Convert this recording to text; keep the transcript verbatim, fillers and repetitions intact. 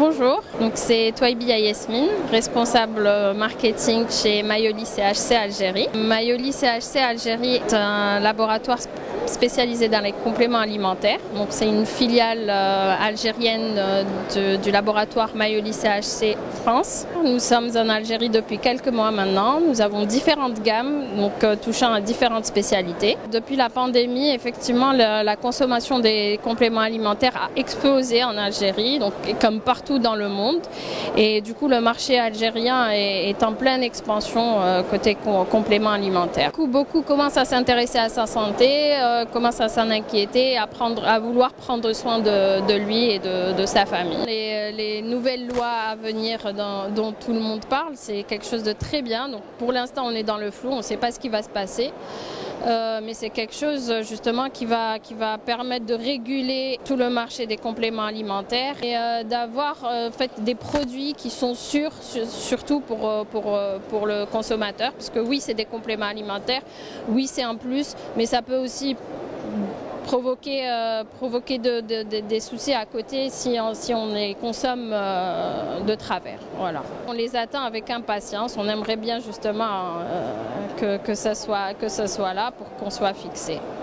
Bonjour, donc c'est Touaibia Yasmine, responsable marketing chez Mayoli C H C Algérie. Mayoli C H C Algérie est un laboratoire spécialisé dans les compléments alimentaires. Donc c'est une filiale euh, algérienne euh, de, du laboratoire Mayoli C H C France. Nous sommes en Algérie depuis quelques mois maintenant. Nous avons différentes gammes, donc euh, touchant à différentes spécialités. Depuis la pandémie, effectivement, le, la consommation des compléments alimentaires a explosé en Algérie, donc comme partout dans le monde. Et du coup, le marché algérien est, est en pleine expansion euh, côté com compléments alimentaires. Du coup, beaucoup commencent à s'intéresser à sa santé, euh, commencent à s'en inquiéter, à, prendre, à vouloir prendre soin de, de lui et de, de sa famille. Les, les nouvelles lois à venir dans, dont tout le monde parle, c'est quelque chose de très bien. Donc, pour l'instant, on est dans le flou, on ne sait pas ce qui va se passer. Euh, mais c'est quelque chose justement qui va, qui va permettre de réguler tout le marché des compléments alimentaires et euh, d'avoir euh, fait des produits qui sont sûrs, surtout pour, pour, pour le consommateur. Parce que oui, c'est des compléments alimentaires, oui, c'est un plus, mais ça peut aussi provoquer, euh, provoquer de, de, de, des soucis à côté si on, si on les consomme euh, de travers. Voilà. On les attend avec impatience, on aimerait bien justement euh, que, que, ça soit, que ça soit là pour qu'on soit fixé.